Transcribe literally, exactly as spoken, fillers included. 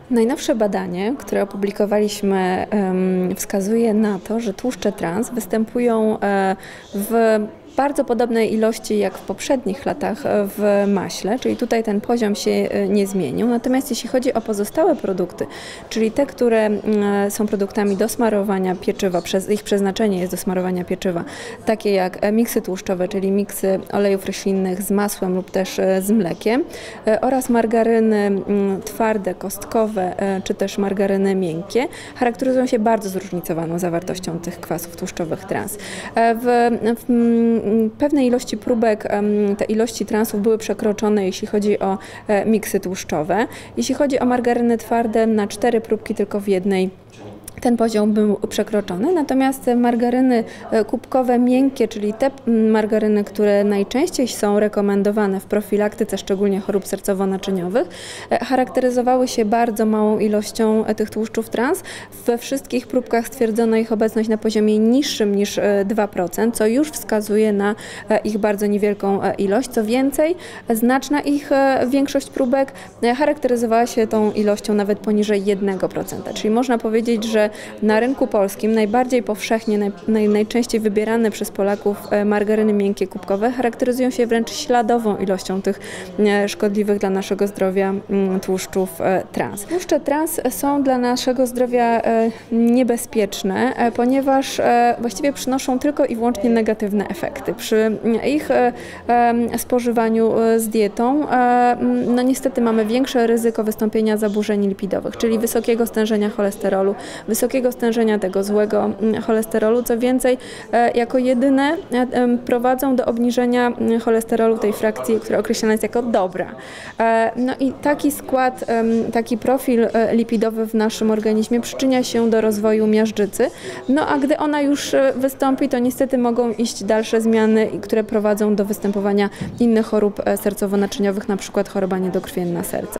Najnowsze badanie, które opublikowaliśmy, wskazuje na to, że tłuszcze trans występują w bardzo podobnej ilości jak w poprzednich latach w maśle, czyli tutaj ten poziom się nie zmienił. Natomiast jeśli chodzi o pozostałe produkty, czyli te, które są produktami do smarowania pieczywa, ich przeznaczenie jest do smarowania pieczywa, takie jak miksy tłuszczowe, czyli miksy olejów roślinnych z masłem lub też z mlekiem, oraz margaryny twarde, kostkowe, czy też margaryny miękkie, charakteryzują się bardzo zróżnicowaną zawartością tych kwasów tłuszczowych trans. W, w pewnej ilości próbek te ilości transów były przekroczone, jeśli chodzi o miksy tłuszczowe. Jeśli chodzi o margaryny twarde, na cztery próbki tylko w jednej ten poziom był przekroczony, natomiast margaryny kubkowe miękkie, czyli te margaryny, które najczęściej są rekomendowane w profilaktyce, szczególnie chorób sercowo-naczyniowych, charakteryzowały się bardzo małą ilością tych tłuszczów trans. We wszystkich próbkach stwierdzono ich obecność na poziomie niższym niż dwa procent, co już wskazuje na ich bardzo niewielką ilość. Co więcej, znaczna ich większość próbek charakteryzowała się tą ilością nawet poniżej jednego procenta, czyli można powiedzieć, że na rynku polskim najbardziej powszechnie, naj, naj, najczęściej wybierane przez Polaków margaryny miękkie kubkowe charakteryzują się wręcz śladową ilością tych szkodliwych dla naszego zdrowia tłuszczów trans. Tłuszcze trans są dla naszego zdrowia niebezpieczne, ponieważ właściwie przynoszą tylko i wyłącznie negatywne efekty. Przy ich spożywaniu z dietą no niestety mamy większe ryzyko wystąpienia zaburzeń lipidowych, czyli wysokiego stężenia cholesterolu, wysokiego stężenia tego złego cholesterolu. Co więcej, jako jedyne prowadzą do obniżenia cholesterolu tej frakcji, która określana jest jako dobra. No i taki skład, taki profil lipidowy w naszym organizmie przyczynia się do rozwoju miażdżycy. No a gdy ona już wystąpi, to niestety mogą iść dalsze zmiany, które prowadzą do występowania innych chorób sercowo-naczyniowych, na przykład choroba niedokrwienna serca.